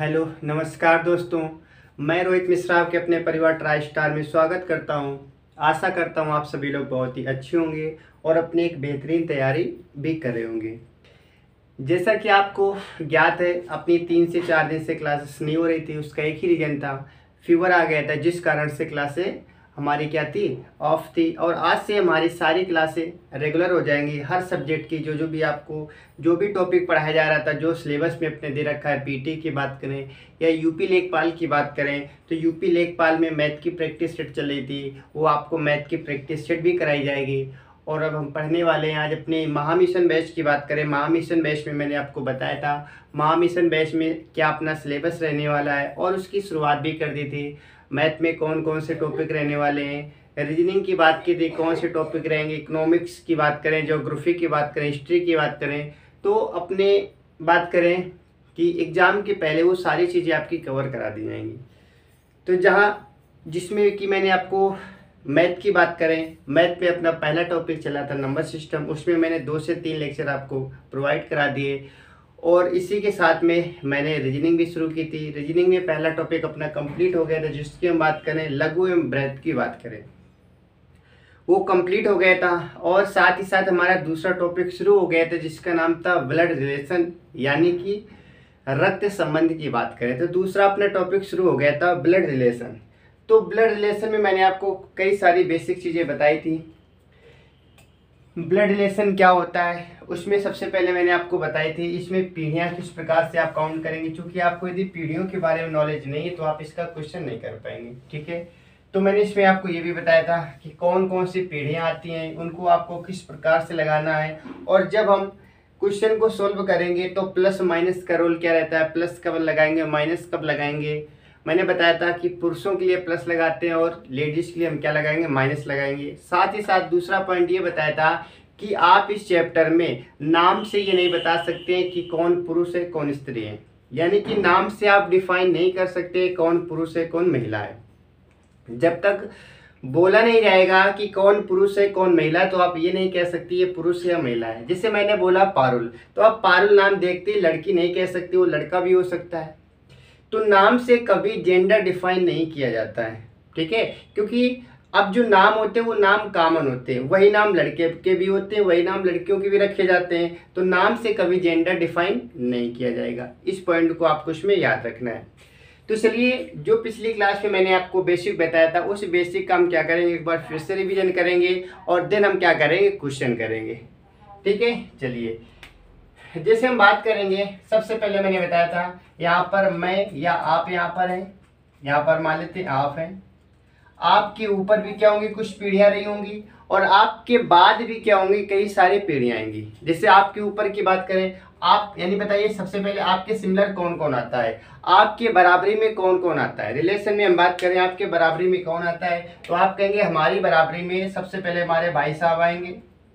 Hello नमस्कार दोस्तों। मैं रोहित मिश्रा आपके अपने परिवार ट्राई स्टार में स्वागत करता हूं। आशा करता हूं आप सभी लोग बहुत ही अच्छे होंगे और अपनी एक बेहतरीन तैयारी भी कर रहे होंगे। जैसा कि आपको ज्ञात है, अपनी 3 से 4 दिन से क्लासेस नहीं हो रही थी। उसका एक ही रीज़न था, फीवर आ गया था, जिस कारण से क्लासें हमारी क्या थी, ऑफ थी। और आज से हमारी सारी क्लासें रेगुलर हो जाएंगी। हर सब्जेक्ट की जो जो भी आपको जो भी टॉपिक पढ़ाया जा रहा था, जो सिलेबस में अपने दे रखा है, पीटी की बात करें या यूपी लेखपाल की बात करें, तो यूपी लेखपाल में मैथ की प्रैक्टिस सेट चल रही थी, वो आपको मैथ की प्रैक्टिस सेट भी कराई जाएगी। और अब हम पढ़ने वाले हैं आज अपने महामिशन बैच की बात करें। महामिशन बैच में मैंने आपको बताया था महामिशन बैच में क्या अपना सिलेबस रहने वाला है, और उसकी शुरुआत भी कर दी थी। मैथ में कौन कौन से टॉपिक रहने वाले हैं, रीजनिंग की बात की थी कौन से टॉपिक रहेंगे, इकोनॉमिक्स की बात करें, ज्योग्राफी की बात करें, हिस्ट्री की बात करें, तो अपने बात करें कि एग्ज़ाम के पहले वो सारी चीज़ें आपकी कवर करा दी जाएंगी। तो जहाँ जिसमें कि मैंने आपको मैथ की बात करें, मैथ पे अपना पहला टॉपिक चला था नंबर सिस्टम, उसमें मैंने 2 से 3 लेक्चर आपको प्रोवाइड करा दिए। और इसी के साथ में मैंने रीजनिंग भी शुरू की थी। रीजनिंग में पहला टॉपिक अपना कंप्लीट हो गया था, जिसकी हम बात करें लघु एवं बृहत की बात करें, वो कंप्लीट हो गया था। और साथ ही साथ हमारा दूसरा टॉपिक शुरू हो गया था, जिसका नाम था ब्लड रिलेशन, यानी कि रक्त संबंध की बात करें तो दूसरा अपना टॉपिक शुरू हो गया था ब्लड रिलेशन। तो ब्लड रिलेशन में मैंने आपको कई सारी बेसिक चीज़ें बताई थी। ब्लड रिलेशन क्या होता है, उसमें सबसे पहले मैंने आपको बताई थी इसमें पीढ़ियाँ किस प्रकार से आप काउंट करेंगे। क्योंकि आपको यदि पीढ़ियों के बारे में नॉलेज नहीं है तो आप इसका क्वेश्चन नहीं कर पाएंगे, ठीक है। तो मैंने इसमें आपको ये भी बताया था कि कौन कौन सी पीढ़ियाँ आती हैं, उनको आपको किस प्रकार से लगाना है। और जब हम क्वेश्चन को सोल्व करेंगे तो प्लस माइनस का रोल क्या रहता है, प्लस कब लगाएंगे, माइनस कब लगाएंगे। मैंने बताया था कि पुरुषों के लिए प्लस लगाते हैं और लेडीज़ के लिए हम क्या लगाएंगे, माइनस लगाएंगे। साथ ही साथ दूसरा पॉइंट ये बताया था कि आप इस चैप्टर में नाम से ये नहीं बता सकते हैं कि कौन पुरुष है कौन स्त्री है, यानी कि नाम से आप डिफाइन नहीं कर सकते कौन पुरुष है कौन महिला है। जब तक बोला नहीं जाएगा कि कौन पुरुष है कौन महिला है तो आप ये नहीं कह सकती ये पुरुष है या महिला है। जैसे मैंने बोला पारुल, तो आप पारुल नाम देखते ही लड़की नहीं कह सकती, वो लड़का भी हो सकता है। तो नाम से कभी जेंडर डिफाइन नहीं किया जाता है, ठीक है। क्योंकि अब जो नाम होते हैं वो नाम कॉमन होते हैं, वही नाम लड़के के भी होते हैं, वही नाम लड़कियों के भी रखे जाते हैं। तो नाम से कभी जेंडर डिफाइन नहीं किया जाएगा, इस पॉइंट को आपको इसमें याद रखना है। तो चलिए, जो पिछली क्लास में मैंने आपको बेसिक बताया था उस बेसिक का हम क्या करेंगे, एक बार फिर से रिवीजन करेंगे और देन हम क्या करेंगे, क्वेश्चन करेंगे, ठीक है। चलिए, जैसे हम बात करेंगे, सबसे पहले मैंने बताया था यहाँ पर मैं या आप यहाँ पर हैं, यहाँ पर मान लेते हैं आप हैं। आपके ऊपर भी क्या होंगी, कुछ पीढ़ियाँ रही होंगी, और आपके बाद भी क्या होंगी, कई सारी पीढ़ियाँ आएंगी। जैसे आपके ऊपर की बात करें, आप यानी बताइए सबसे पहले आपके सिमिलर कौन कौन आता है, आपके बराबरी में कौन कौन आता है। रिलेशन में हम बात करें आपके बराबरी में कौन आता है, तो आप कहेंगे हमारी बराबरी में सबसे पहले हमारे भाई साहब आएंगे,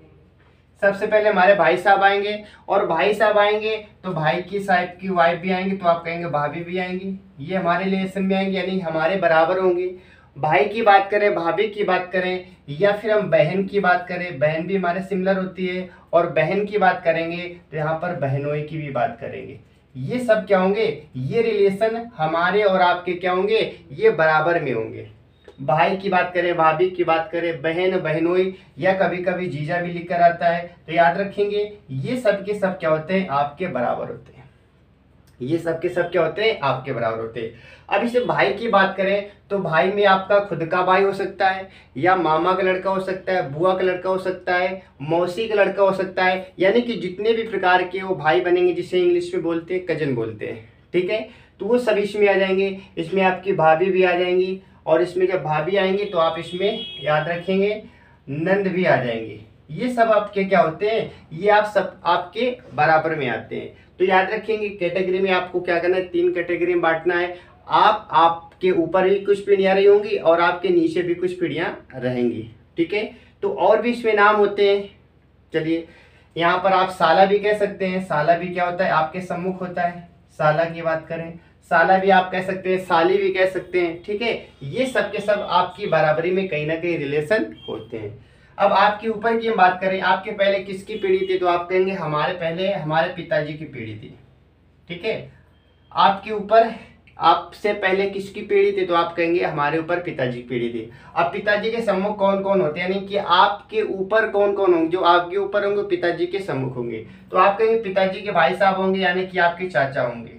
सबसे पहले हमारे भाई साहब आएंगे। और भाई साहब आएंगे तो भाई की साहब की वाइफ भी आएंगी, तो आप कहेंगे भाभी भी आएंगी, ये हमारे रिलेशन में आएंगे, यानी हमारे बराबर होंगे। भाई की बात करें, भाभी की बात करें, या फिर हम बहन की बात करें, बहन भी हमारे सिमिलर होती है। और बहन की बात करेंगे तो यहाँ पर बहनोई की भी बात करेंगे। ये सब क्या होंगे, ये रिलेशन हमारे और आपके क्या होंगे, ये बराबर में होंगे। भाई की बात करें, भाभी की बात करें, बहन, बहनोई, या कभी कभी जीजा भी लिख कर आता है, तो याद रखेंगे ये सब के सब क्या होते हैं, आपके बराबर होते हैं। ये सब के सब क्या होते हैं, आपके बराबर होते हैं। अब इसे भाई की बात करें तो भाई में आपका खुद का भाई हो सकता है, या मामा का लड़का हो सकता है, बुआ का लड़का हो सकता है, मौसी का लड़का हो सकता है, यानी कि जितने भी प्रकार के वो भाई बनेंगे, जिसे इंग्लिश में बोलते हैं कजन बोलते हैं, ठीक है। तो वो सब इसमें आ जाएंगे। इसमें आपकी भाभी भी आ जाएंगी, और इसमें जब भाभी आएंगे तो आप इसमें याद रखेंगे नंद भी आ जाएंगे। ये सब आपके क्या होते हैं, ये आप सब आपके बराबर में आते हैं। तो याद रखेंगे कैटेगरी में आपको क्या करना है, 3 कैटेगरी में बांटना है। आपके ऊपर भी कुछ पीढ़ियाँ रही होंगी और आपके नीचे भी कुछ पीढ़ियाँ रहेंगी, ठीक है। तो और भी इसमें नाम होते हैं। चलिए, यहाँ पर आप साला भी कह सकते हैं। साला भी क्या होता है, आपके सम्मुख होता है। साला की बात करें, साला भी आप कह सकते हैं, साली भी कह सकते हैं, ठीक है। ये सब के सब आपकी बराबरी में कहीं ना कहीं रिलेशन होते हैं। अब आपके ऊपर की हम बात करें, आपके पहले किसकी पीढ़ी थी, तो आप कहेंगे हमारे पहले हमारे पिताजी की पीढ़ी थी, ठीक है। आपके ऊपर आपसे पहले किसकी पीढ़ी थी, तो आप कहेंगे हमारे ऊपर पिताजी की पीढ़ी थी। अब पिताजी के सम्मुख कौन कौन होते हैं, यानी कि आपके ऊपर कौन कौन होंगे, जो आपके ऊपर होंगे पिताजी के सम्मुख होंगे, तो आप कहेंगे पिताजी के भाई साहब होंगे, यानी कि आपके चाचा होंगे।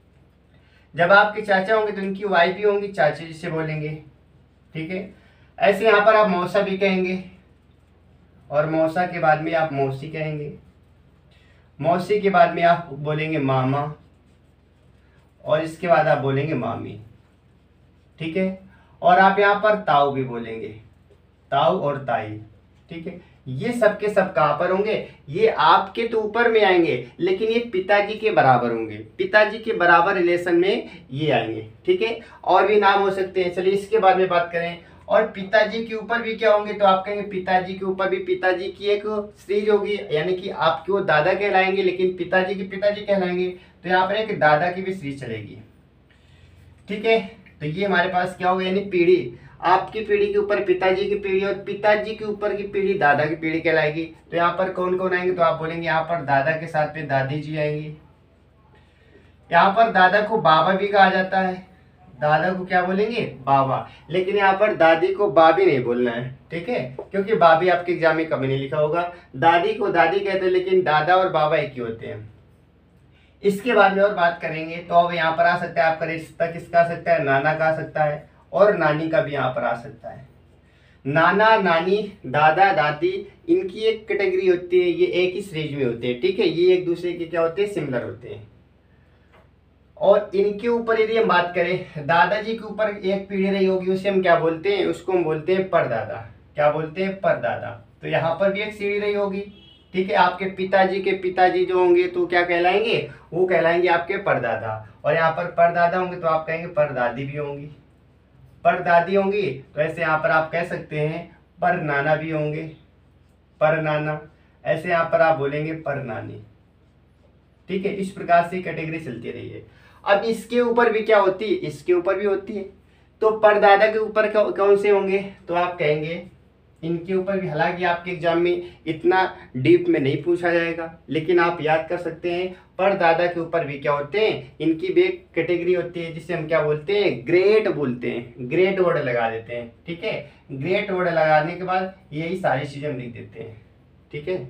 जब आपके चाचा होंगे तो उनकी वाइफ भी होंगी, चाची जिसे बोलेंगे, ठीक है। ऐसे यहाँ पर आप मौसा भी कहेंगे, और मौसा के बाद में आप मौसी कहेंगे, मौसी के बाद में आप बोलेंगे मामा, और इसके बाद आप बोलेंगे मामी, ठीक है। और आप यहाँ पर ताऊ भी बोलेंगे, ताऊ और ताई, ठीक है। ये सब के सब कहाँ पर होंगे, ये आपके तो ऊपर में आएंगे, लेकिन ये पिताजी के बराबर होंगे, पिताजी के बराबर रिलेशन में ये आएंगे, ठीक है। और भी नाम हो सकते हैं, चलिए इसके बाद में बात करें। और पिताजी के ऊपर भी क्या होंगे, तो आप कहेंगे पिताजी के ऊपर भी पिताजी की एक स्त्रीज होगी, यानी कि आपके वो दादा कहलाएंगे, लेकिन पिताजी के पिताजी कहलाएंगे, तो यहाँ पर एक दादा की भी स्त्री चलेगी, ठीक है। तो ये हमारे पास क्या होगा, यानी पीढ़ी, आपकी पीढ़ी के ऊपर पिताजी की पीढ़ी, और पिताजी के ऊपर की पीढ़ी दादा की पीढ़ी कहलाएगी। तो यहाँ पर कौन कौन आएंगे, तो आप बोलेंगे यहाँ पर दादा के साथ में दादी जी आएंगी। यहाँ पर दादा को बाबा भी कहा जाता है, दादा को क्या बोलेंगे, बाबा, लेकिन यहाँ पर दादी को बाबी नहीं बोलना है, ठीक है, क्योंकि बाबी आपके एग्जाम में कभी नहीं लिखा होगा। दादी को दादी कहते हैं, लेकिन दादा और बाबा एक ही होते हैं। इसके बाद में और बात करेंगे, तो अब यहाँ पर आ सकता है आपका रिश्ता किसका आ सकता है, नाना का आ सकता है, और नानी का भी यहाँ पर आ सकता है। नाना नानी दादा दादी, इनकी एक कैटेगरी होती है, ये एक ही सीरीज में होते हैं, ठीक है, ये एक दूसरे के क्या होते हैं, सिमिलर होते हैं। और इनके ऊपर यदि हम बात करें, दादाजी के ऊपर एक पीढ़ी रही होगी, उसे हम क्या बोलते हैं, उसको हम बोलते हैं परदादा, क्या बोलते हैं, परदादा। तो यहाँ पर भी एक सीढ़ी रही होगी, ठीक है। आपके पिताजी के पिताजी जो होंगे तो क्या कहलाएंगे, वो कहलाएंगे आपके परदादा, और यहाँ पर परदादा होंगे तो आप कहेंगे परदादी भी होंगी, परदादी होंगी, तो ऐसे यहाँ पर आप कह सकते हैं पर नाना भी होंगे, पर नाना, ऐसे यहाँ पर आप बोलेंगे पर नानी, ठीक है। इस प्रकार से कैटेगरी चलती रही है। अब इसके ऊपर भी क्या होती है, इसके ऊपर भी होती है, तो परदादा के ऊपर कौन से होंगे, तो आप कहेंगे इनके ऊपर भी, हालांकि आपके एग्जाम में इतना डीप में नहीं पूछा जाएगा, लेकिन आप याद कर सकते हैं परदादा के ऊपर भी क्या होते हैं, इनकी भी एक कैटेगरी होती है, जिसे हम क्या बोलते हैं, ग्रेट बोलते हैं, ग्रेट वर्ड लगा देते हैं, ठीक है। ग्रेट वर्ड लगाने के बाद यही सारी चीजें हम लिख देते हैं, ठीक है।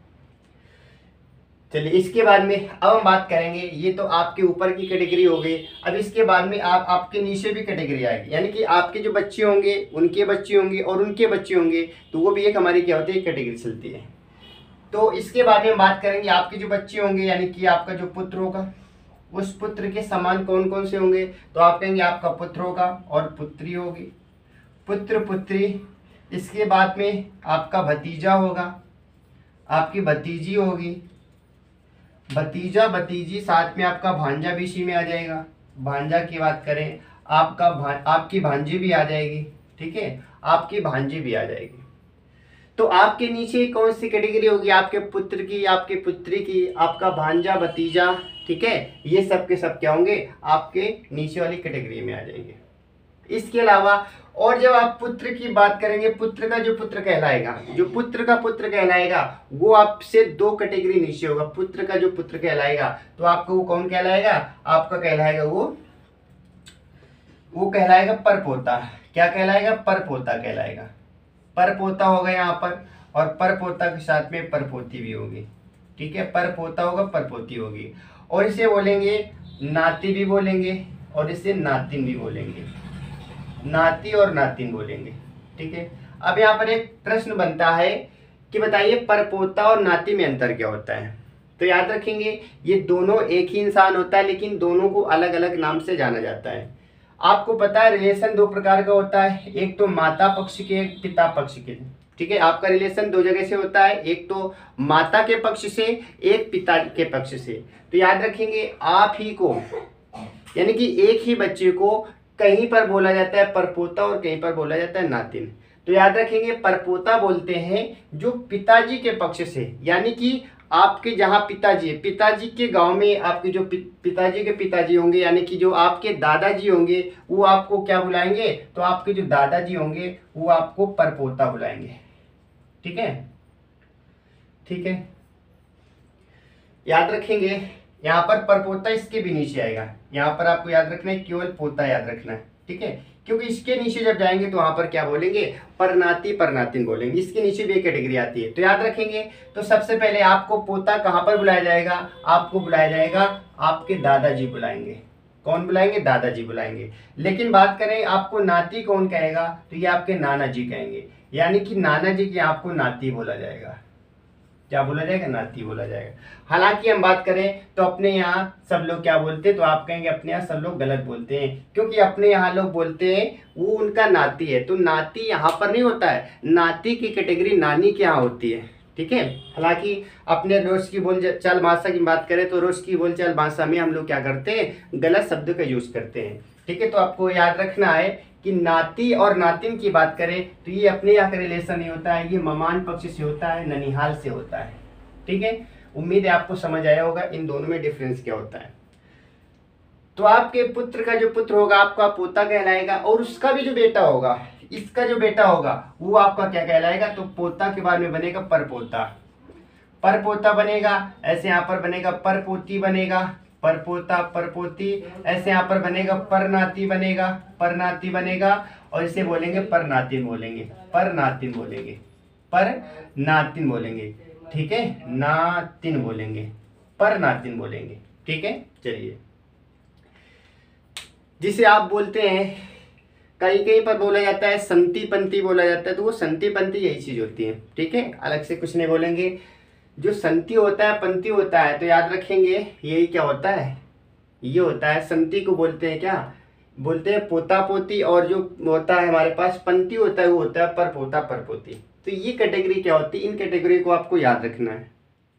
चलिए इसके बाद में अब हम बात करेंगे, ये तो आपके ऊपर की कैटेगरी हो गई। अब इसके बाद में आपके नीचे भी कैटेगरी आएगी, यानी कि आपके जो बच्चे होंगे, उनके बच्चे होंगे, और उनके बच्चे होंगे, तो वो भी एक हमारी क्या होती है, कैटेगरी चलती है। तो इसके बाद में हम बात करेंगे, आपके जो बच्चे होंगे, यानी कि आपका जो पुत्र होगा, उस पुत्र के समान कौन कौन से होंगे, तो आप कहेंगे आपका पुत्र होगा और पुत्री होगी, पुत्र पुत्री। इसके बाद में आपका भतीजा होगा, आपकी भतीजी होगी, भतीजा भतीजी, साथ में आपका भांजा भी इसी में आ जाएगा। भांजा की बात करें, आपकी भांजी भी आ जाएगी, ठीक है, आपकी भांजी भी आ जाएगी। तो आपके नीचे कौन सी कैटेगरी होगी, आपके पुत्र की, आपके पुत्री की, आपका भांजा भतीजा, ठीक है, ये सब के सब क्या होंगे, आपके नीचे वाली कैटेगरी में आ जाएंगे। इसके अलावा और जब आप पुत्र की बात करेंगे, पुत्र का जो पुत्र कहलाएगा, जो पुत्र का पुत्र कहलाएगा, वो आपसे दो कैटेगरी नीचे होगा। पुत्र का जो पुत्र कहलाएगा, तो आपको वो कौन कहलाएगा, आपका कहलाएगा वो कहलाएगा परपोता। क्या कहलाएगा, परपोता कहलाएगा, परपोता होगा यहाँ पर, और परपोता के साथ में परपोती भी होगी, ठीक है, परपोता होगा, परपोती होगी। और इसे बोलेंगे नाती भी बोलेंगे, और इसे नातिन भी बोलेंगे, नाती और नातिन बोलेंगे, ठीक है। अब यहाँ पर एक प्रश्न बनता है कि बताइए परपोता और नाती में अंतर क्या होता है। तो याद रखेंगे, ये दोनों एक ही इंसान होता है, लेकिन दोनों को अलग अलग नाम से जाना जाता है। आपको पता है रिलेशन दो प्रकार का होता है, एक तो माता पक्ष के, एक पिता पक्ष के, ठीक है। आपका रिलेशन दो जगह से होता है, एक तो माता के पक्ष से, एक पिता के पक्ष से। तो याद रखेंगे, आप ही को, यानी कि एक ही बच्चे को कहीं पर बोला जाता है परपोता और कहीं पर बोला जाता है नातिन। तो याद रखेंगे, परपोता बोलते हैं जो पिताजी के पक्ष से, यानी कि आपके जहाँ पिताजी, पिताजी के गांव में आपके जो पिताजी के पिताजी होंगे, यानी कि जो आपके दादाजी होंगे, वो आपको क्या बुलाएंगे, तो आपके जो दादाजी होंगे वो आपको परपोता बुलाएंगे, ठीक है, ठीक है। याद रखेंगे यहाँ पर परपोता इसके भी नीचे आएगा। यहाँ पर आपको याद रखना है, केवल पोता याद रखना है, ठीक है, क्योंकि इसके नीचे जब जाएंगे तो वहां पर क्या बोलेंगे, परनाती परनातिन बोलेंगे। इसके नीचे भी एक कैटेगरी आती है, तो याद रखेंगे। तो सबसे पहले आपको पोता कहाँ पर बुलाया जाएगा, आपको बुलाया जाएगा, आपके दादाजी बुलाएंगे। कौन बुलाएंगे, दादाजी बुलाएंगे। लेकिन बात करें आपको नाती कौन कहेगा, तो ये आपके नाना जी कहेंगे, यानी कि नाना जी की आपको नाती बोला जाएगा। क्या बोला जाएगा, नाती बोला जाएगा। हालांकि हम बात करें तो अपने यहाँ सब लोग क्या बोलते हैं, तो आप कहेंगे अपने यहाँ सब लोग गलत बोलते हैं, क्योंकि अपने यहाँ लोग बोलते हैं वो उनका नाती है, तो नाती यहाँ पर नहीं होता है, नाती की कैटेगरी नानी के यहाँ होती है, ठीक है। हालांकि अपने रोज की बोलचाल भाषा की बात करें तो रोज की बोलचाल भाषा में हम लोग क्या करते हैं, गलत शब्द का यूज करते हैं, ठीक है। तो आपको याद रखना है कि नाती और नातिन की बात करें तो ये अपने यहाँ का रिलेशन नहीं होता है, ये ममान पक्ष से होता है, ननिहाल से होता है, ठीक है। उम्मीद है आपको समझ आया होगा इन दोनों में डिफरेंस क्या होता है। तो आपके पुत्र का जो पुत्र होगा आपका पोता कहलाएगा, और उसका भी जो बेटा होगा, इसका जो बेटा होगा वो आपका क्या कहलाएगा, तो पोता के बाद में बनेगा परपोता, परपोता बनेगा। ऐसे यहाँ पर बनेगा परपोती बनेगा, परपोता परपोती। ऐसे यहाँ पर बनेगा परनाती बनेगा, परनाती बनेगा। और इसे बोलेंगे परनातिन बोलेंगे, परनातिन बोलेंगे, परनातिन बोलेंगे, ठीक है, नातिन बोलेंगे, परनातिन बोलेंगे, ठीक है। चलिए, जिसे आप बोलते हैं कहीं कहीं पर बोला जाता है संति पंक्ति बोला जाता है, तो वो संति पंक्ति यही चीज होती है, ठीक है, अलग से कुछ नहीं बोलेंगे। जो संति होता है पंक्ति होता है, तो याद रखेंगे यही क्या होता है, ये होता है। संति को बोलते हैं क्या, बोलते हैं पोता पोती, और जो होता है हमारे पास पंक्ति होता है वो होता है परपोता परपोती। तो ये कैटेगरी क्या होती है, इन कैटेगरी को आपको याद रखना है।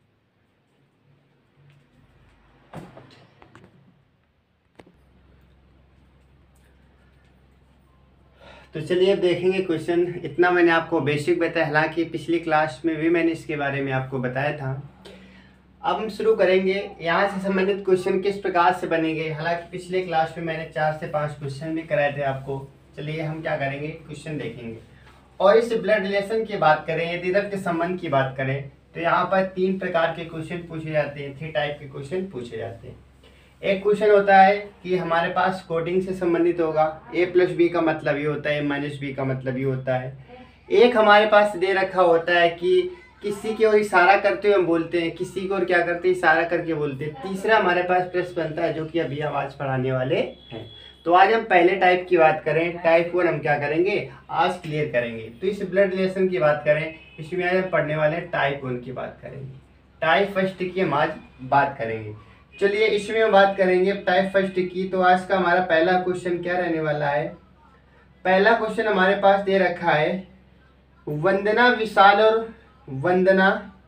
तो चलिए अब देखेंगे क्वेश्चन। इतना मैंने आपको बेसिक बताया, हालांकि पिछली क्लास में भी मैंने इसके बारे में आपको बताया था। अब हम शुरू करेंगे, यहाँ से संबंधित क्वेश्चन किस प्रकार से बनेंगे। हालांकि पिछले क्लास में मैंने 4 से 5 क्वेश्चन भी कराए थे आपको। चलिए हम क्या करेंगे, क्वेश्चन देखेंगे। और इस ब्लड रिलेशन की बात करें, यदि रक्त संबंध की बात करें, तो यहाँ पर 3 प्रकार के क्वेश्चन पूछे जाते हैं, 3 टाइप के क्वेश्चन पूछे जाते हैं। एक क्वेश्चन होता है कि हमारे पास कोडिंग से संबंधित होगा, a+b का मतलब ये होता है, -b का मतलब ये होता है। एक हमारे पास दे रखा होता है कि किसी की ओर इशारा करते हुए हम बोलते हैं, किसी को और क्या करते हैं, इशारा करके बोलते हैं। तीसरा हमारे पास प्रश्न बनता है जो कि अभी हम आज पढ़ाने वाले हैं। तो आज हम पहले टाइप की बात करें, टाइप 1 हम क्या करेंगे, आज क्लियर करेंगे। तो इस ब्लड रिलेशन की बात करें, इसमें आज हम पढ़ने वाले टाइप 1 की बात करेंगे। टाइप फर्स्ट की हम आज बात करेंगे। चलिए इसमें हम बात करेंगे टाइप फर्स्ट की। तो आज का हमारा पहला क्वेश्चन क्या रहने वाला है, पहला क्वेश्चन हमारे पास दे रखा है, वंदना विशाल और वंदना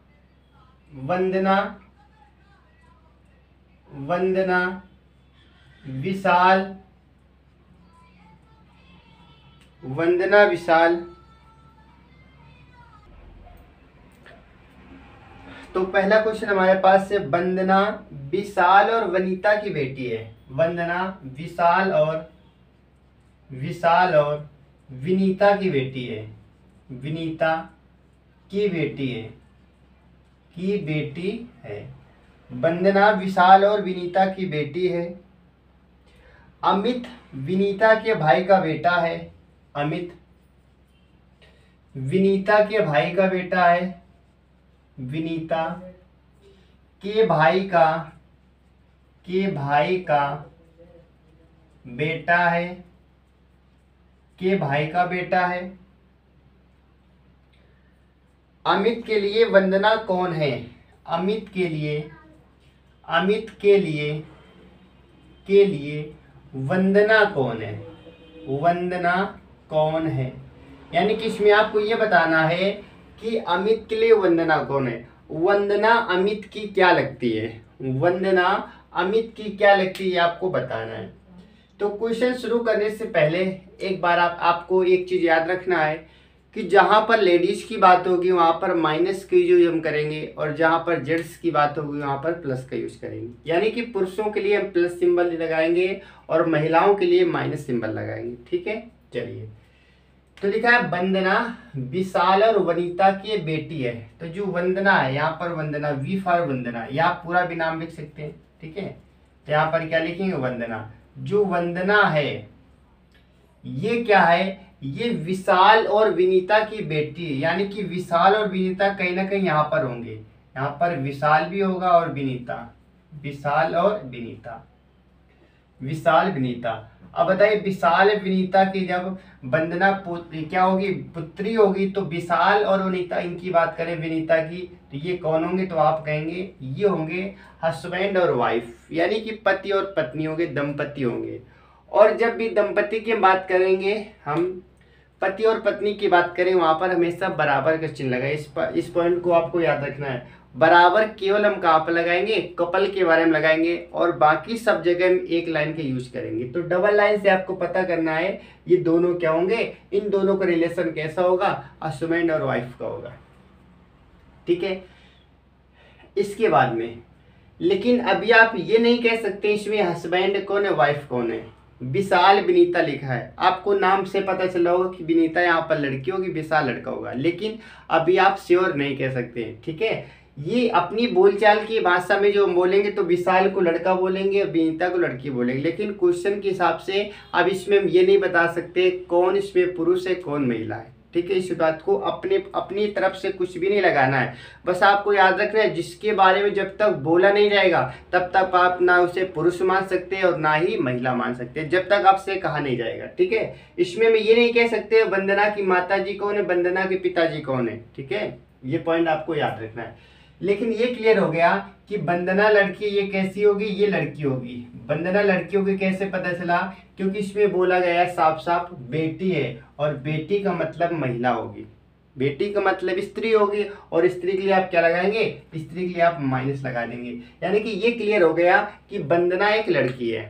विशाल, वंदना विशाल। तो पहला क्वेश्चन हमारे पास से, वंदना विशाल और वनीता की बेटी है। वंदना विशाल और विनीता की बेटी है, विनीता की बेटी है, वंदना विशाल और विनीता की बेटी है। अमित विनीता के भाई का बेटा है, अमित विनीता के भाई का बेटा है, विनीता के भाई का बेटा है, के भाई का बेटा है। अमित के लिए वंदना कौन है, अमित के लिए वंदना कौन है, वंदना कौन है। यानी कि इसमें आपको ये बताना है कि अमित के लिए वंदना कौन है। वंदना अमित की क्या लगती है, वंदना अमित की क्या लगती है, आपको बताना है। तो क्वेश्चन शुरू करने से पहले एक बार आपको एक चीज याद रखना है कि जहां पर लेडीज की बात होगी वहां पर माइनस का यूज हम करेंगे, और जहां पर जेंट्स की बात होगी वहां पर प्लस का यूज करेंगे। यानी कि पुरुषों के लिए हम प्लस सिंबल लगाएंगे और महिलाओं के लिए माइनस सिंबल लगाएंगे, ठीक है। चलिए, तो लिखा है वंदना विशाल और वनीता की बेटी है। तो जो वंदना है यहाँ पर, वंदना वी फॉर वंदना, या आप पूरा भी नाम लिख सकते हैं, ठीक है। यहाँ पर क्या लिखेंगे, वंदना। जो वंदना है ये क्या है, ये विशाल और विनीता की बेटी है, यानी कि विशाल और विनीता कहीं ना कहीं यहाँ पर होंगे। यहाँ पर विशाल भी होगा और विनीता, विशाल और विनीता, विशाल विनीता। अब बताइए विशाल विनीता की जब वंदना क्या होगी, पुत्री होगी, तो विशाल और विनीता इनकी बात करें विनीता की, तो ये कौन होंगे, तो आप कहेंगे ये होंगे हस्बैंड और वाइफ, यानी कि पति और पत्नी होंगे, दंपति होंगे। और जब भी दंपति की बात करेंगे हम, पति और पत्नी की बात करें, वहां पर हमेशा बराबर का चिन्ह लगाए। इस पॉइंट को आपको याद रखना है। बराबर केवल हम कहाँ पर लगाएंगे, कपल के बारे में लगाएंगे, और बाकी सब जगह हम एक लाइन के यूज करेंगे। तो डबल लाइन से आपको पता करना है ये दोनों क्या होंगे, इन दोनों का रिलेशन कैसा होगा, हस्बैंड और वाइफ का होगा, ठीक है। इसके बाद में लेकिन अभी आप ये नहीं कह सकते इसमें हस्बैंड कौन है, वाइफ कौन है। विशाल विनीता लिखा है, आपको नाम से पता चला होगा कि विनीता यहाँ पर लड़की होगी, विशाल लड़का होगा, लेकिन अभी आप श्योर नहीं कह सकते, ठीक है। ये अपनी बोलचाल की भाषा में जो हम बोलेंगे तो विशाल को लड़का बोलेंगे और विनीता को लड़की बोलेंगे, लेकिन क्वेश्चन के हिसाब से अब इसमें हम ये नहीं बता सकते कौन इसमें पुरुष है कौन महिला है, ठीक है। इस बात को अपनी तरफ से कुछ भी नहीं लगाना है, बस आपको याद रखना है जिसके बारे में जब तक बोला नहीं जाएगा तब तक आप ना उसे पुरुष मान सकते हैं और ना ही महिला मान सकते हैं, जब तक आपसे कहा नहीं जाएगा, ठीक है। इसमें मैं ये नहीं कह सकते वंदना की माता जी कौन है, वंदना के पिताजी कौन है, ठीक है। ये पॉइंट आपको याद रखना है। लेकिन ये क्लियर हो गया कि वंदना लड़की, ये कैसी होगी, ये लड़की होगी। वंदना लड़की होगी कैसे पता चला, क्योंकि इसमें बोला गया है साफ साफ बेटी है, और बेटी का मतलब महिला होगी, बेटी का मतलब स्त्री होगी, और स्त्री के लिए आप क्या लगाएंगे, स्त्री के लिए आप माइनस लगा देंगे। यानी कि ये क्लियर हो गया कि वंदना एक लड़की है।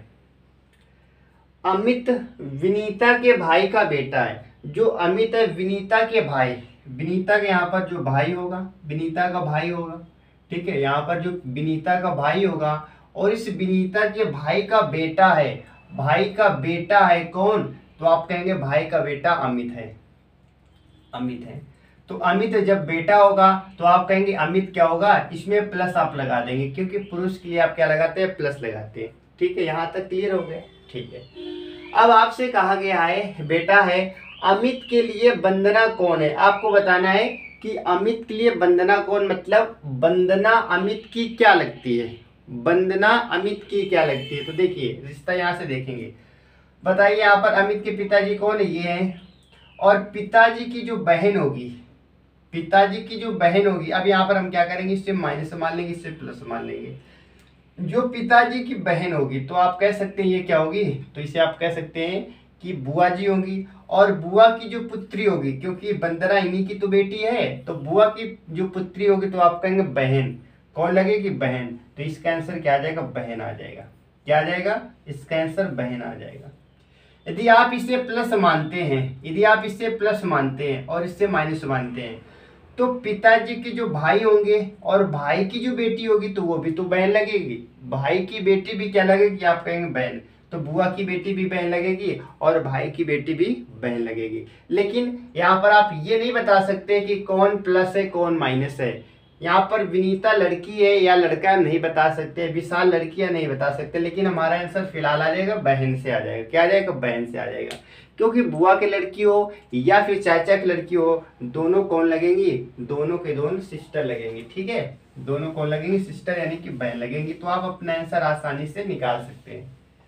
अमित विनीता के भाई का बेटा है। जो अमित है विनीता के भाई, विनीता के यहाँ पर जो भाई होगा, विनीता का भाई होगा, ठीक है। यहाँ पर जो विनीता का भाई होगा, और इस विनीता के भाई का बेटा है, भाई का बेटा है कौन, तो आप कहेंगे भाई का बेटा अमित है, अमित है। तो अमित जब बेटा होगा तो आप कहेंगे अमित क्या होगा, इसमें प्लस आप लगा देंगे, क्योंकि पुरुष के लिए आप क्या लगाते हैं, प्लस लगाते हैं, ठीक है। यहाँ तक क्लियर हो गया, ठीक है। अब आपसे कहा गया है बेटा है अमित के लिए वंदना कौन है, आपको बताना है कि अमित के लिए वंदना कौन, मतलब वंदना अमित की क्या लगती है, वंदना अमित की क्या लगती है। तो देखिए रिश्ता यहाँ से देखेंगे, बताइए यहाँ पर अमित के पिताजी कौन है, ये हैं, और पिताजी की जो बहन होगी, पिताजी की जो बहन होगी, अब यहाँ पर हम क्या करेंगे, इससे माइनस मान लेंगे, इससे प्लस मान लेंगे। जो पिताजी की बहन होगी तो आप कह सकते हैं ये क्या होगी, तो इसे आप कह सकते हैं कि बुआ जी होंगी। और बुआ की जो पुत्री होगी, क्योंकि वंदना इन्हीं की तो बेटी है, तो बुआ की जो पुत्री होगी तो आप कहेंगे बहन, कौन लगेगी, बहन। तो इसका आंसर क्या आ जाएगा, बहन आ जाएगा। क्या आ जाएगा, इसका आंसर बहन आ जाएगा। यदि आप इसे प्लस मानते हैं, यदि आप इसे प्लस मानते हैं और इससे माइनस मानते हैं, तो पिताजी के जो भाई होंगे और भाई की जो बेटी होगी तो वो भी तो बहन लगेगी, भाई की बेटी भी क्या लगेगी, आप कहेंगे बहन। तो बुआ की बेटी भी बहन लगेगी और भाई की बेटी भी बहन लगेगी। लेकिन यहाँ पर आप ये नहीं बता सकते कि कौन प्लस है कौन माइनस है। यहाँ पर विनीता लड़की है या लड़का नहीं बता सकते, विशाल लड़की है नहीं बता सकते, लेकिन हमारा आंसर फिलहाल आ जाएगा बहन से आ जाएगा। क्या आ जाएगा, बहन से आ जाएगा, क्योंकि बुआ की लड़की हो या फिर चाचा की लड़की हो, दोनों कौन लगेंगी, दोनों के दोनों सिस्टर लगेंगी, ठीक है। दोनों कौन लगेंगी, सिस्टर यानी कि बहन लगेंगी। तो आप अपना आंसर आसानी से निकाल सकते हैं।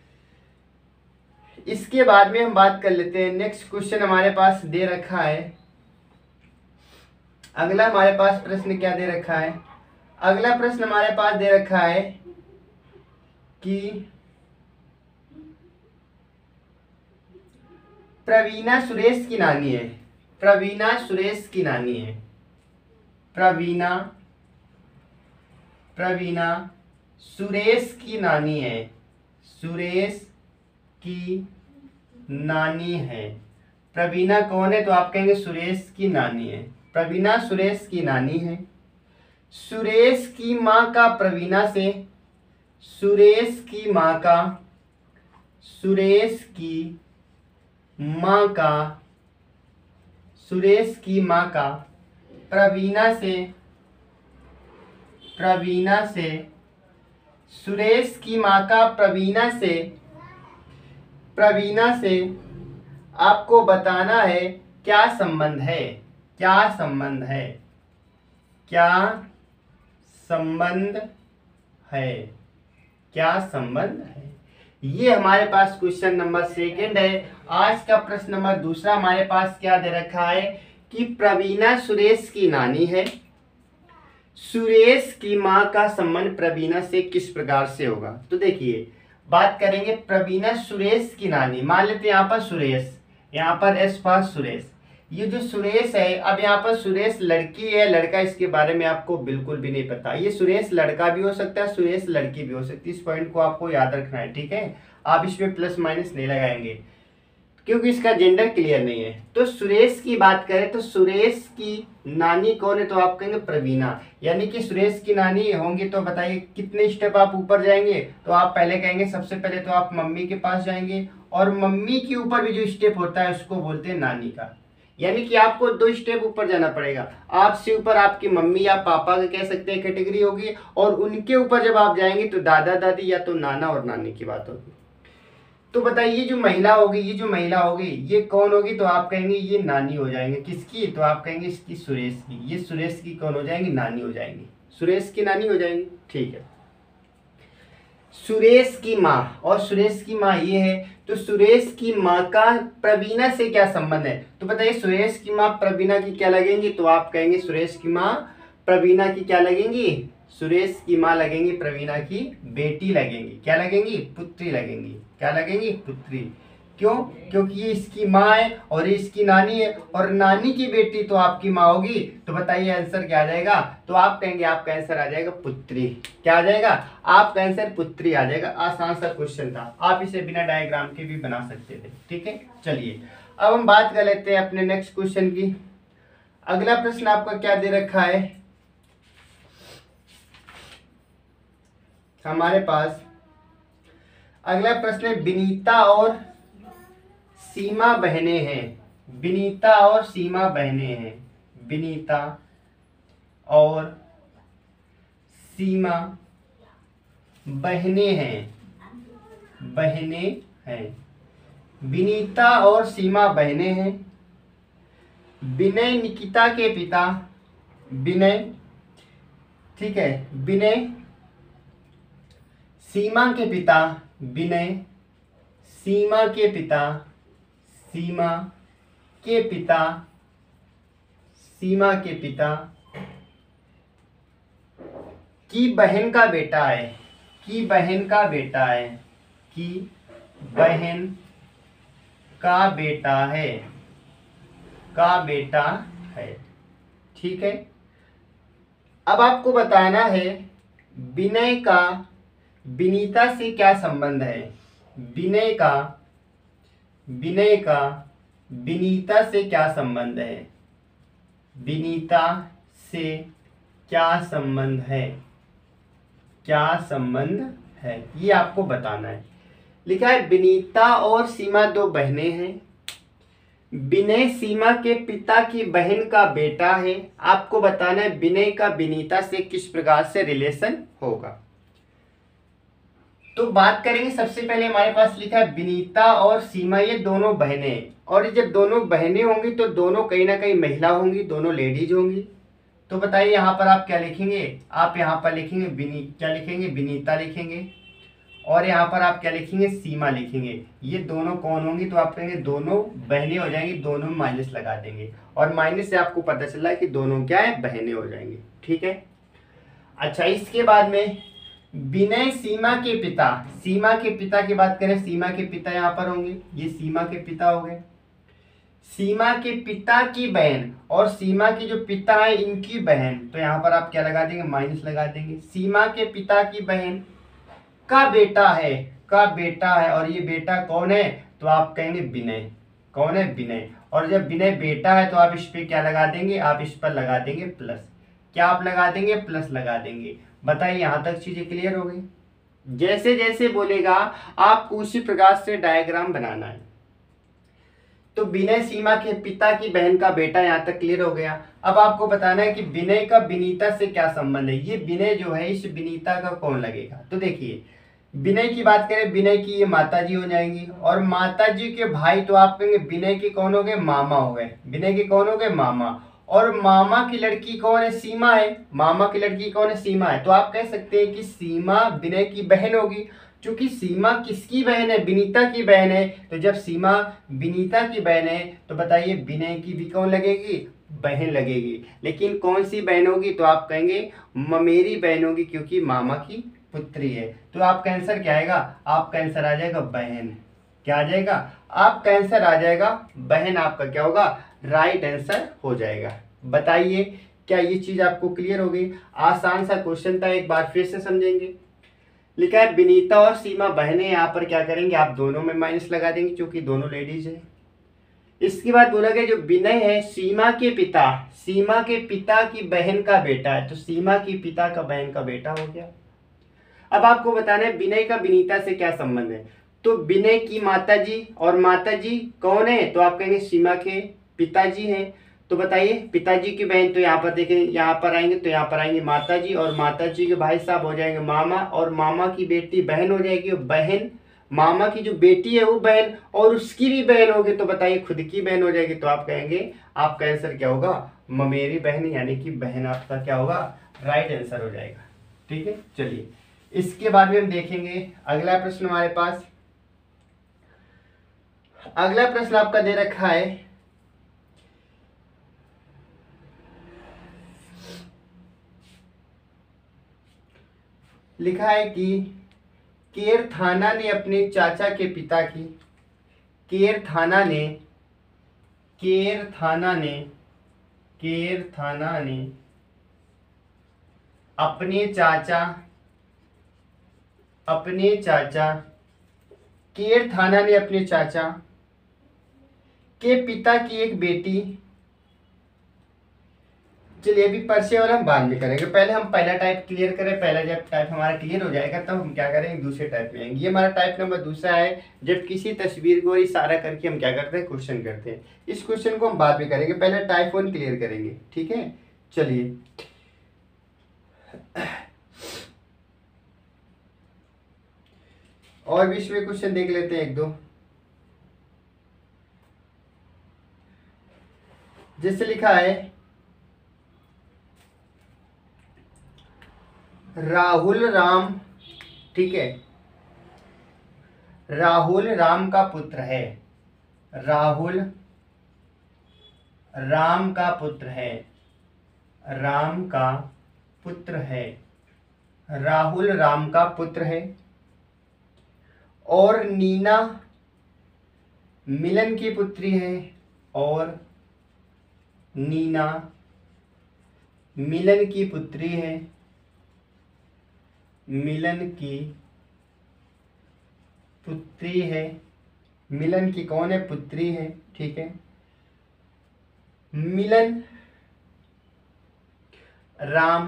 इसके बाद में हम बात कर लेते हैं, नेक्स्ट क्वेश्चन हमारे पास दे रखा है। अगला हमारे पास प्रश्न क्या दे रखा है, अगला प्रश्न हमारे पास दे रखा है कि प्रवीणा सुरेश की नानी है, प्रवीणा सुरेश की नानी है, प्रवीणा सुरेश की नानी है, सुरेश की नानी है। प्रवीणा कौन है, तो आप कहेंगे सुरेश की नानी है, प्रवीणा सुरेश की नानी है। सुरेश की माँ का प्रवीणा से, सुरेश की माँ का, सुरेश की माँ का, सुरेश की माँ का प्रवीणा से सुरेश की माँ का प्रवीणा से आपको बताना है क्या संबंध है, क्या संबंध है, क्या संबंध है, क्या संबंध है। ये हमारे पास क्वेश्चन नंबर सेकंड है। आज का प्रश्न नंबर दूसरा हमारे पास क्या दे रखा है कि प्रवीणा सुरेश की नानी है, सुरेश की माँ का संबंध प्रवीणा से किस प्रकार से होगा। तो देखिए बात करेंगे प्रवीणा सुरेश की नानी, मान लेते हैं यहाँ पर सुरेश, यहाँ पर एस पास सुरेश, ये जो सुरेश है, अब यहाँ पर सुरेश लड़की है लड़का, इसके बारे में आपको बिल्कुल भी नहीं पता। ये सुरेश लड़का भी हो सकता है, सुरेश लड़की भी हो सकती है। इस पॉइंट को आपको याद रखना है, ठीक है। आप इसमें प्लस माइनस नहीं लगाएंगे क्योंकि इसका जेंडर क्लियर नहीं है। तो सुरेश की बात करें तो सुरेश की नानी कौन है, तो आप कहेंगे प्रवीणा, यानी कि सुरेश की नानी होंगी। तो बताइए कितने स्टेप आप ऊपर जाएंगे, तो आप पहले कहेंगे सबसे पहले तो आप मम्मी के पास जाएंगे, और मम्मी के ऊपर भी जो स्टेप होता है उसको बोलते हैं नानी का, यानी कि आपको 2 स्टेप ऊपर जाना पड़ेगा। आपसे ऊपर आपकी मम्मी या पापा का कह सकते हैं कैटेगरी होगी, और उनके ऊपर जब आप जाएंगे तो दादा दादी या तो नाना और नानी की बात होगी। तो बताइए ये जो महिला होगी, ये जो महिला होगी ये कौन होगी, तो आप कहेंगे ये नानी हो जाएंगे। किसकी, तो आप कहेंगे इसकी सुरेश की, ये सुरेश की कौन हो जाएंगी, नानी हो जाएंगी, सुरेश की नानी हो जाएंगी, ठीक है। सुरेश की माँ, और सुरेश की माँ ये है, तो सुरेश की माँ का प्रवीणा से क्या संबंध है। तो बताइए सुरेश की माँ प्रवीणा की क्या लगेंगी, तो आप कहेंगे सुरेश की माँ प्रवीणा की क्या लगेंगी, सुरेश की माँ लगेंगी प्रवीणा की बेटी लगेंगी, क्या लगेंगी, पुत्री लगेंगी, क्या लगेंगी, पुत्री। क्यों, क्योंकि ये इसकी माँ है और ये इसकी नानी है, और नानी की बेटी तो आपकी माँ होगी। तो बताइए आंसर क्या आ जाएगा, तो आप कहेंगे आपका आंसर आ जाएगा पुत्री। क्या आ जाएगा, आपका आंसर पुत्री आ जाएगा। आसान सा क्वेश्चन था, आप इसे बिना डायग्राम के भी बना सकते थे, ठीक है। चलिए अब हम बात कर लेते हैं अपने नेक्स्ट क्वेश्चन की। अगला प्रश्न आपका क्या दे रखा है हमारे पास, अगला प्रश्न है विनीता और सीमा बहनें हैं, विनीता और सीमा बहनें हैं, विनीता और सीमा बहनें हैं, बहनें हैं, विनीता और सीमा बहनें हैं। विनय निकिता के पिता, विनय, ठीक है, विनय सीमा के पिता, विनय सीमा के पिता, सीमा के पिता, सीमा के पिता की बहन का बेटा है, की बहन का बेटा है, की बहन का बेटा है, का बेटा है, ठीक है। अब आपको बताना है विनय का विनीता से क्या संबंध है, विनय का विनीता से क्या संबंध है, विनीता से क्या संबंध है, क्या संबंध है, ये आपको बताना है। लिखा है विनीता और सीमा 2 बहनें हैं, विनय सीमा के पिता की बहन का बेटा है। आपको बताना है विनय का विनीता से किस प्रकार से रिलेशन होगा। तो बात करेंगे सबसे पहले हमारे पास लिखा है विनीता और सीमा, ये दोनों बहनें, और जब दोनों बहनें होंगी तो दोनों कहीं ना कहीं महिला होंगी, दोनों लेडीज होंगी। तो बताइए यहाँ पर आप क्या लिखेंगे, आप यहाँ पर लिखेंगे क्या लिखेंगे, विनीता लिखेंगे, और यहाँ पर आप क्या लिखेंगे, सीमा लिखेंगे। ये दोनों कौन होंगी, तो आप कहेंगे दोनों बहनें हो जाएंगी, दोनों में माइनस लगा देंगे, और माइनस से आपको पता चला है कि दोनों क्या है, बहनें हो जाएंगी, ठीक है। अच्छा इसके बाद में विनय सीमा के पिता, सीमा के पिता की बात करें, सीमा के पिता यहाँ पर होंगे, ये सीमा के पिता हो गए। सीमा के पिता की बहन, और सीमा के जो पिता है इनकी बहन, तो यहाँ पर आप क्या लगा देंगे, माइनस लगा देंगे। सीमा के पिता की बहन का बेटा है, का बेटा है, और ये बेटा कौन है, तो आप कहेंगे विनय, कौन है, विनय। और जब विनय बेटा है तो आप इस पे क्या लगा देंगे, आप इस पर लगा देंगे प्लस, क्या आप लगा देंगे, प्लस लगा देंगे। बताइए यहाँ तक चीजें क्लियर हो गई। जैसे जैसे बोलेगा आपको उसी प्रकार से डायग्राम बनाना है। तो विनय सीमा के पिता की बहन का बेटा, यहाँ तक क्लियर हो गया। अब आपको बताना है कि विनय का विनीता से क्या संबंध है। ये विनय जो है इस विनीता का कौन लगेगा। तो देखिए विनय की बात करें, विनय की ये माता जी हो जाएंगी, और माता जी के भाई तो आप कहेंगे विनय के कौन हो गए, मामा हो गए। विनय के कौन हो गए, मामा। और मामा की लड़की कौन है, सीमा है। मामा की लड़की कौन है, सीमा है। तो आप कह सकते हैं कि सीमा विनय की बहन होगी। क्योंकि सीमा किसकी बहन है, विनीता की बहन है। तो जब सीमा विनीता की बहन है तो बताइए विनय की भी कौन लगेगी, बहन लगेगी। लेकिन कौन सी बहन होगी, तो आप कहेंगे ममेरी बहन होगी, क्योंकि मामा की पुत्री है। तो आपका आंसर क्या आएगा, आपका आंसर आ जाएगा बहन। क्या आ जाएगा, आपका आंसर आ जाएगा बहन। आपका क्या होगा, राइट आंसर हो जाएगा। बताइए क्या ये चीज आपको क्लियर हो गई। आसान सा क्वेश्चन था, एक बार फिर से समझेंगे। लिखा है विनीता और सीमा बहनें, यहाँ पर क्या करेंगे, आप दोनों में माइनस लगा देंगे क्योंकि दोनों लेडीज है। इसके बाद बोला गया जो विनय है सीमा के पिता की बहन का बेटा है। तो सीमा की पिता का बहन का बेटा हो गया। अब आपको बताना है विनय का विनीता से क्या संबंध है। तो विनय की माताजी, और माताजी कौन है, तो आप कहेंगे सीमा के पिताजी हैं। तो बताइए पिताजी की बहन, तो यहाँ पर देखें, यहाँ पर आएंगे तो यहाँ पर आएंगे माताजी, और माताजी के भाई साहब हो जाएंगे मामा, और मामा की बेटी बहन हो जाएगी। बहन मामा की जो बेटी है वो बहन, और उसकी भी बहन होगी, तो बताइए खुद की बहन हो जाएगी। तो आप कहेंगे आपका आंसर क्या होगा, ममेरी बहन, यानी कि बहन आपका क्या होगा, राइट आंसर हो जाएगा। ठीक है, चलिए इसके बाद में हम देखेंगे अगला प्रश्न हमारे पास। अगला प्रश्न आपका दे रखा है, लिखा है कि केर थाना ने अपने चाचा के पिता की, केर थाना ने अपने चाचा केर थाना ने अपने चाचा के पिता की एक बेटी, चलिए अभी परिचय वाला हम बाद में करेंगे, पहले हम पहला टाइप क्लियर करें। पहला जब टाइप हमारा क्लियर हो जाएगा तब हम क्या करेंगे, दूसरे टाइप में आएंगे। ये हमारा टाइप नंबर दूसरा है, जब किसी तस्वीर को इशारा करके हम क्या करते हैं, क्वेश्चन करते हैं। इस क्वेश्चन को हम बाद में करेंगे, पहले टाइप 1 क्लियर करेंगे। ठीक है, चलिए और भी इसमें क्वेश्चन देख लेते हैं एक दो। जैसे लिखा है राहुल राम, ठीक है, राहुल राम का पुत्र है, राहुल राम का पुत्र है, राम का पुत्र है, राहुल राम का पुत्र है, और नीना मिलन की पुत्री है, और नीना मिलन की पुत्री है, मिलन की पुत्री है, मिलन की कौन है, पुत्री है। ठीक है, मिलन राम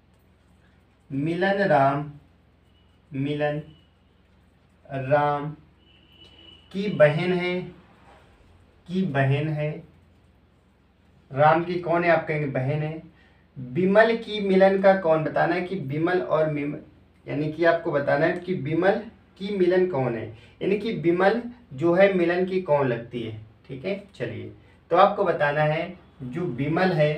की बहन है, राम की कौन है, आप कहेंगे बहन है। विमल की मिलन का कौन, बताना है कि विमल और मिमल, यानी कि आपको बताना है कि विमल की मिलन कौन है, यानी कि विमल जो है मिलन की कौन लगती है। ठीक है, चलिए तो आपको बताना है जो विमल है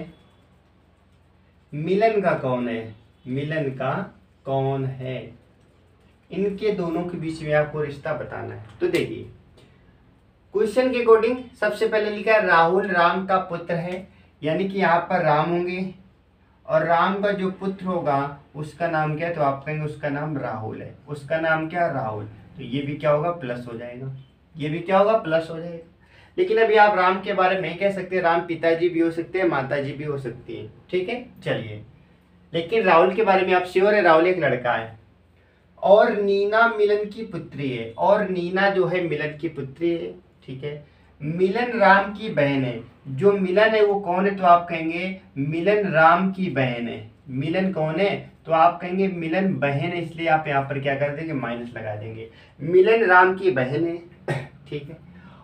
मिलन का कौन है, मिलन का कौन है, इनके दोनों के बीच में आपको रिश्ता बताना है। तो देखिए क्वेश्चन के अकॉर्डिंग सबसे पहले लिखा है राहुल राम का पुत्र है, यानी कि यहाँ पर राम होंगे, और राम का जो पुत्र होगा उसका नाम क्या है, तो आप कहेंगे उसका नाम राहुल है, उसका नाम क्या, राहुल। तो ये भी क्या होगा, प्लस हो जाएगा, ये भी क्या होगा, प्लस हो जाएगा। लेकिन अभी आप राम के बारे में नहीं कह सकते, राम पिताजी भी हो सकते हैं, माताजी भी हो सकती है। ठीक है, चलिए लेकिन राहुल के बारे में आप श्योर है, राहुल एक लड़का है, और नीना मिलन की पुत्री है, और नीना जो है मिलन की पुत्री है। ठीक है, मिलन राम की बहन है, जो मिलन है वो कौन है, तो आप कहेंगे मिलन राम की बहन है। मिलन कौन है, तो आप कहेंगे मिलन बहन है, इसलिए आप यहाँ पर क्या कर देंगे, माइनस लगा देंगे, मिलन राम की बहन है। ठीक है,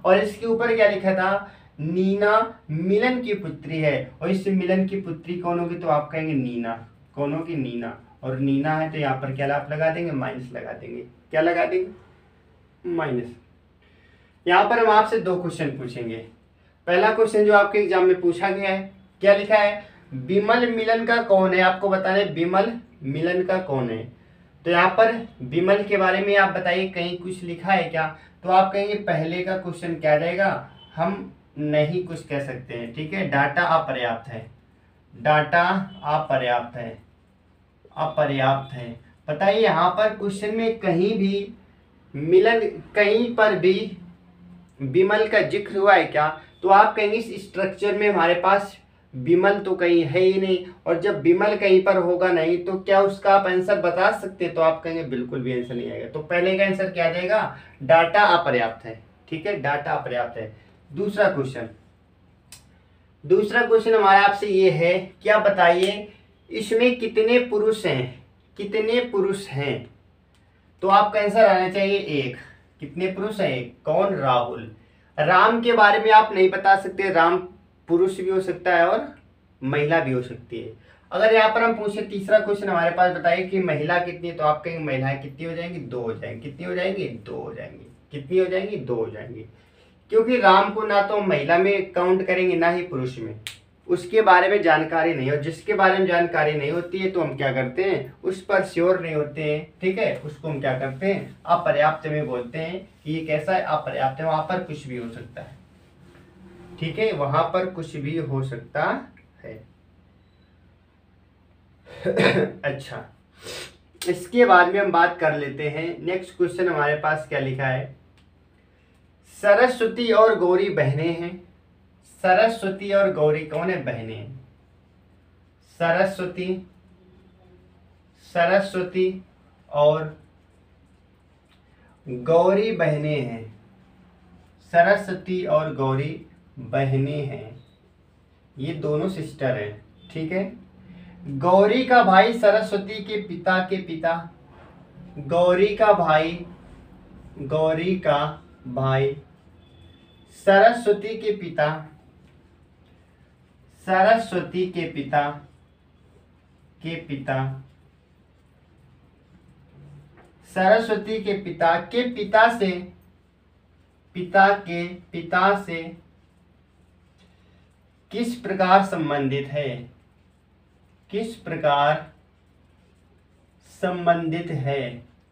और इसके ऊपर क्या लिखा था, नीना मिलन की पुत्री है, और इस मिलन की पुत्री कौन होगी, तो आप कहेंगे नीना, कौन होगी, नीना, और नीना है तो यहाँ पर क्या आप लगा देंगे, माइनस लगा देंगे, क्या लगा देंगे, माइनस। यहाँ पर हम आपसे दो क्वेश्चन पूछेंगे। पहला क्वेश्चन जो आपके एग्जाम में पूछा गया है, क्या लिखा है, विमल मिलन का कौन है, आपको बताना है विमल मिलन का कौन है। तो यहाँ पर विमल के बारे में आप बताइए, कहीं कुछ लिखा है क्या, तो आप कहेंगे पहले का क्वेश्चन क्या रहेगा, हम नहीं कुछ कह सकते हैं, ठीक है, डाटा अपर्याप्त है, डाटा अपर्याप्त है, अपर्याप्त है। बताइए यहाँ पर क्वेश्चन में कहीं भी मिलन, कहीं पर भी विमल का जिक्र हुआ है क्या, तो आप कहेंगे इस स्ट्रक्चर में हमारे पास विमल तो कहीं है ही नहीं, और जब विमल कहीं पर होगा नहीं तो क्या उसका आप आंसर बता सकते, तो आप कहेंगे बिल्कुल भी आंसर नहीं आएगा। तो पहले का आंसर क्या आ जाएगा, डाटा अपर्याप्त है, ठीक है, डाटा अपर्याप्त है। दूसरा क्वेश्चन, दूसरा क्वेश्चन हमारा आपसे ये है, क्या बताइए इसमें कितने पुरुष हैं, कितने पुरुष हैं, तो आपका आंसर आना चाहिए एक, कितने पुरुष हैं एक, कौन, राहुल। राम के बारे में आप नहीं बता सकते, राम पुरुष भी हो सकता है और महिला भी हो सकती है। अगर यहाँ पर हम पूछे तीसरा क्वेश्चन हमारे पास, बताइए कि महिला कितनी है, तो आप कहेंगे महिलाएं कितनी हो जाएंगी, दो हो जाएंगी, कितनी हो जाएंगी, दो हो जाएंगी, कितनी हो जाएंगी, दो हो जाएंगी, क्योंकि राम को ना तो महिला में काउंट करेंगे ना ही पुरुष में, उसके बारे में जानकारी नहीं, और जिसके बारे में जानकारी नहीं होती है तो हम क्या करते हैं, उस पर श्योर नहीं होते हैं, ठीक है, उसको हम क्या करते हैं, अपर्याप्त में बोलते हैं कि ये कैसा है, अपर्याप्त है, वहां पर कुछ भी हो सकता है, ठीक है, वहां पर कुछ भी हो सकता है। अच्छा, इसके बाद में हम बात कर लेते हैं, नेक्स्ट क्वेश्चन हमारे पास क्या लिखा है, सरस्वती और गौरी बहनें हैं, सरस्वती और गौरी कौन है, बहनें हैं, सरस्वती, सरस्वती और गौरी बहनें हैं, सरस्वती और गौरी बहनें हैं, ये दोनों सिस्टर हैं, ठीक है। गौरी का भाई सरस्वती के पिता, गौरी का भाई, गौरी का भाई सरस्वती के पिता, सरस्वती के पिता, के पिता, सरस्वती के पिता के पिता से, पिता के पिता से किस प्रकार संबंधित है, किस प्रकार संबंधित है,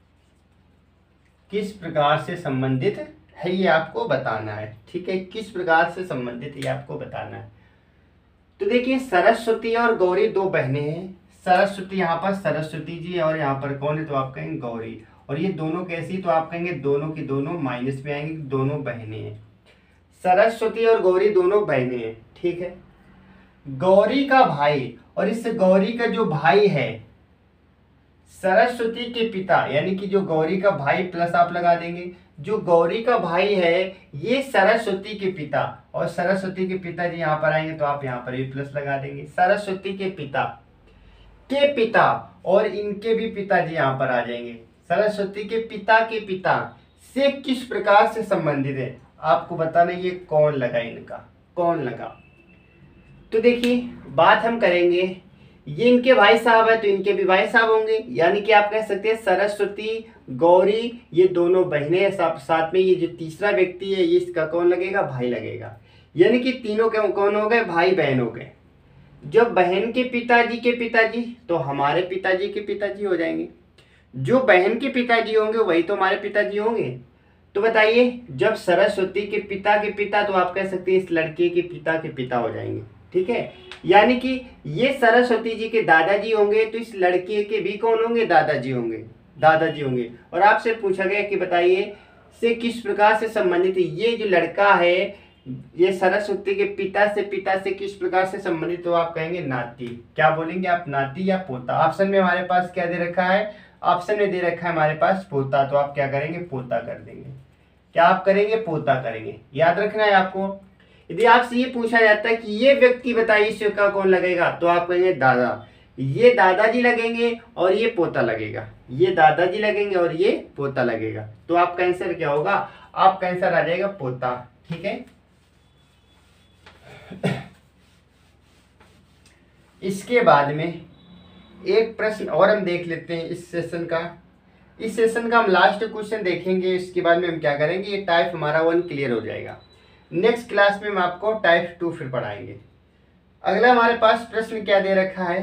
किस प्रकार से संबंधित है ये आपको बताना है, ठीक है, किस प्रकार से संबंधित है ये आपको बताना है। तो देखिए सरस्वती और गौरी दो बहनें हैं, सरस्वती यहाँ पर सरस्वती जी और यहाँ पर कौन है, तो आप कहेंगे गौरी, और ये दोनों कैसी, तो आप कहेंगे दोनों की दोनों माइनस में आएंगे, दोनों बहनें हैं, सरस्वती और गौरी दोनों बहनें हैं, ठीक है। गौरी का भाई, और इस गौरी का जो भाई है सरस्वती के पिता, यानी कि जो गौरी का भाई प्लस आप लगा देंगे, जो गौरी का भाई है ये सरस्वती के पिता, और सरस्वती के पिताजी यहाँ पर आएंगे तो आप यहाँ पर भी प्लस लगा देंगे, सरस्वती के पिता और इनके भी पिताजी यहाँ पर आ जाएंगे, सरस्वती के पिता से किस प्रकार से संबंधित है, आपको बताना ये कौन लगा, इनका कौन लगा। तो देखिए बात हम करेंगे, ये इनके भाई साहब है तो इनके भी भाई साहब होंगे, यानी कि आप कह सकते हैं सरस्वती गौरी ये दोनों बहनें हैं, साथ में ये जो तीसरा व्यक्ति है ये इसका कौन लगेगा, भाई लगेगा, यानी कि तीनों के कौन हो गए, भाई बहन हो गए। जब बहन के पिताजी तो हमारे पिताजी के पिताजी हो जाएंगे, जो बहन के पिताजी होंगे वही तो हमारे पिताजी होंगे। तो बताइए जब सरस्वती के पिता तो आप कह सकते हैं इस लड़के के पिता हो जाएंगे, ठीक है, यानी कि ये सरस्वती जी के दादाजी होंगे तो इस लड़के के भी कौन होंगे, दादाजी होंगे। और आपसे पूछा गया कि बताइए से किस प्रकार से संबंधित है, ये जो लड़का है ये सरस्वती के पिता से किस प्रकार से संबंधित, तो आप कहेंगे नाती, क्या बोलेंगे आप, नाती या पोता। ऑप्शन में हमारे पास क्या दे रखा है, ऑप्शन में दे रखा है हमारे पास पोता, तो आप क्या करेंगे, पोता कर देंगे, क्या आप करेंगे, पोता करेंगे। याद रखना है आपको, यदि आपसे ये पूछा जाता है कि ये व्यक्ति बताइए इसका कौन लगेगा, तो आप कहेंगे दादा, ये दादाजी लगेंगे और ये पोता लगेगा, ये दादाजी लगेंगे और ये पोता लगेगा, तो आपका आंसर क्या होगा, आपका आंसर आ जाएगा पोता, ठीक है। इसके बाद में एक प्रश्न और हम देख लेते हैं इस सेशन का हम लास्ट क्वेश्चन देखेंगे। इसके बाद में हम क्या करेंगे, ये टाइप हमारा 1 क्लियर हो जाएगा। नेक्स्ट क्लास में हम आपको टाइप 2 फिर पढ़ाएंगे। अगला हमारे पास प्रश्न क्या दे रखा है,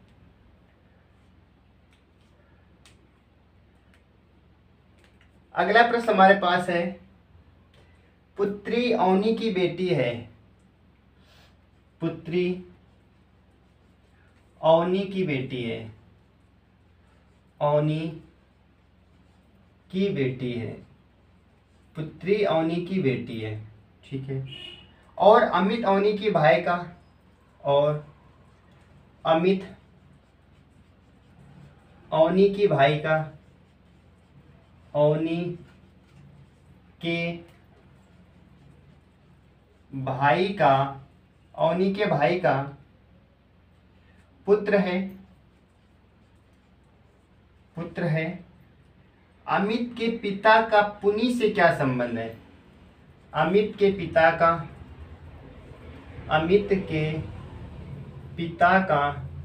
अगला प्रश्न हमारे पास है, पुत्री अवनी की बेटी है, पुत्री अवनी की बेटी है, अवनी की बेटी है, पुत्री अवनी की बेटी है, ठीक है। और अमित अवनी की भाई का, और अमित अवनी की भाई का, अवनी के भाई का, अवनी के भाई का पुत्र है, पुत्र है। अमित के पिता का पुनी से क्या संबंध है, अमित के पिता का, अमित के पिता का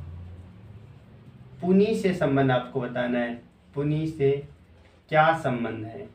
पुनी से संबंध आपको बताना है, पुनी से क्या संबंध है,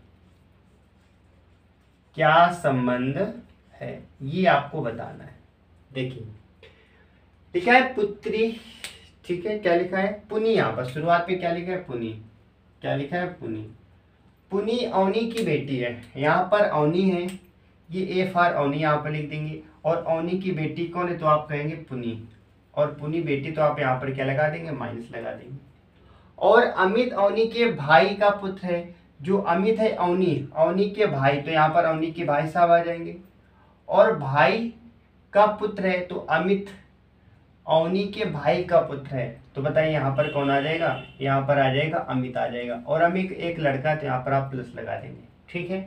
क्या संबंध है, ये आपको बताना है। देखिए लिखा है पुत्री, ठीक है, क्या लिखा है पुनी, यहाँ पर शुरुआत में क्या लिखा है पुनी, क्या लिखा है पुनी, पुनी अवनी की बेटी है। यहाँ पर अवनी है, ये ए फॉर अवनी यहाँ पर लिख देंगे, और अवनी की बेटी कौन है तो आप कहेंगे पुनी, और पुनी बेटी तो आप यहाँ पर क्या लगा देंगे, माइनस लगा देंगे। और अमित अवनी के भाई का पुत्र है, जो अमित है अवनी, अवनी के भाई, तो यहाँ पर अवनी के भाई साहब आ जाएंगे। और भाई का पुत्र है तो अमित अवनी के भाई का पुत्र है, तो बताइए यहाँ पर कौन आ जाएगा, यहाँ पर आ जाएगा अमित आ जाएगा। और अमित एक लड़का, तो यहाँ पर आप प्लस लगा देंगे, ठीक है,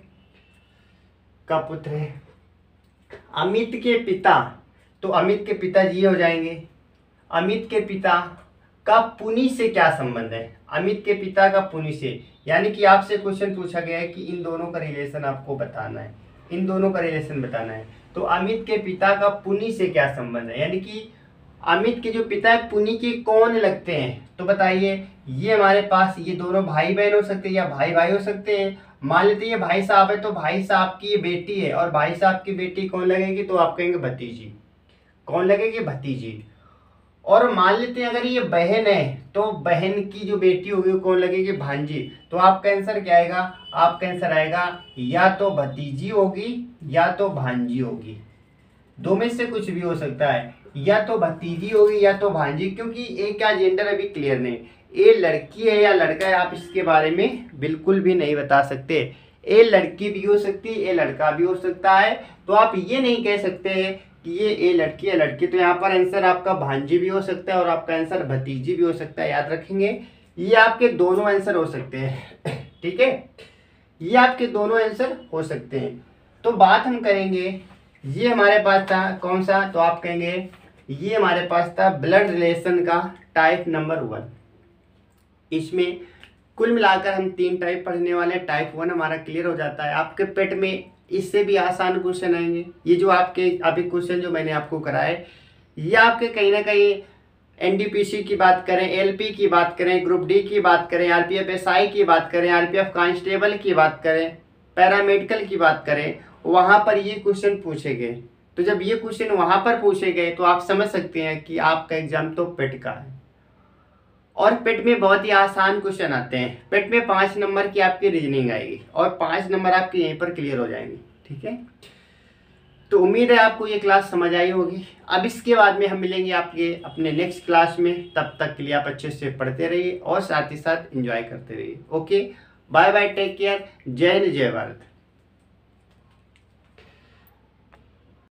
का पुत्र है। अमित के पिता, तो अमित के पिताजी हो जाएंगे। अमित के पिता का पुनी से क्या संबंध है, अमित के पिता का पुनी से, यानी कि आपसे क्वेश्चन पूछा गया है कि इन दोनों का रिलेशन आपको बताना है, इन दोनों का रिलेशन बताना है। तो अमित के पिता का पुनी से क्या संबंध है, यानी कि अमित के जो पिता है पुनी के कौन लगते हैं, तो बताइए ये हमारे पास ये दोनों भाई बहन हो सकते हैं या भाई भाई हो सकते हैं। मान लेते ये भाई साहब है, तो भाई साहब की ये बेटी है, और भाई साहब की बेटी कौन लगेगी, तो आप कहेंगे भतीजी, कौन लगेगी, भतीजी। और मान लेते हैं अगर ये बहन है, तो बहन की जो बेटी होगी वो कौन लगेगी, भांजी। तो आपका आंसर क्या आएगा, आपका आंसर आएगा या तो भतीजी होगी या तो भांजी होगी, दो में से कुछ भी हो सकता है, या तो भतीजी होगी या तो भांजी, क्योंकि ए क्या जेंडर अभी क्लियर नहीं, ए लड़की है या लड़का है आप इसके बारे में बिल्कुल भी नहीं बता सकते। ए लड़की भी हो सकती है, ए लड़का भी हो सकता है, तो आप ये नहीं कह सकते कि ये ए लड़की है लड़की। तो यहाँ पर आंसर आपका भांजी भी हो सकता है और आपका आंसर भतीजी भी हो सकता है, याद रखेंगे ये आपके दोनों आंसर हो सकते हैं, ठीक है, ये आपके दोनों आंसर हो सकते हैं। तो बात हम करेंगे, ये हमारे पास था कौन सा, तो आप कहेंगे ये हमारे पास था ब्लड रिलेशन का टाइप नंबर 1। इसमें कुल मिलाकर हम 3 टाइप पढ़ने वाले हैं। टाइप 1 हमारा क्लियर हो जाता है। आपके पेट में इससे भी आसान क्वेश्चन आएंगे। ये जो आपके अभी क्वेश्चन जो मैंने आपको कराए, ये आपके कहीं ना कहीं एनडीपीसी की बात करें, एलपी की बात करें, ग्रुप डी की बात करें, आरपीएफ एसआई की बात करें, आरपीएफ कांस्टेबल की बात करें, पैरामेडिकल की बात करें, वहाँ पर ये क्वेश्चन पूछे गए। तो जब ये क्वेश्चन वहाँ पर पूछे गए तो आप समझ सकते हैं कि आपका एग्जाम तो पेट का है। और पेट में बहुत ही आसान क्वेश्चन आते हैं। पेट में 5 नंबर की आपकी रीजनिंग आएगी और 5 नंबर आपके यहीं पर क्लियर हो जाएंगे, ठीक है। तो उम्मीद है आपको ये क्लास समझ आई होगी। अब इसके बाद में हम मिलेंगे आपके अपने नेक्स्ट क्लास में। तब तक के लिए आप अच्छे से पढ़ते रहिए और साथ ही साथ एंजॉय करते रहिए। Okay, bye bye, take care, जय हिंद, जय भारत।